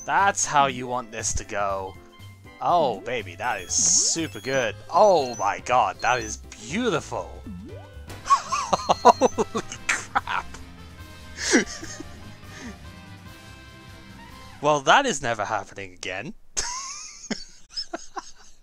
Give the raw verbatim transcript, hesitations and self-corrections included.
That's how you want this to go. Oh, baby, that is super good. Oh my god, that is beautiful. Holy crap. Well, that is never happening again.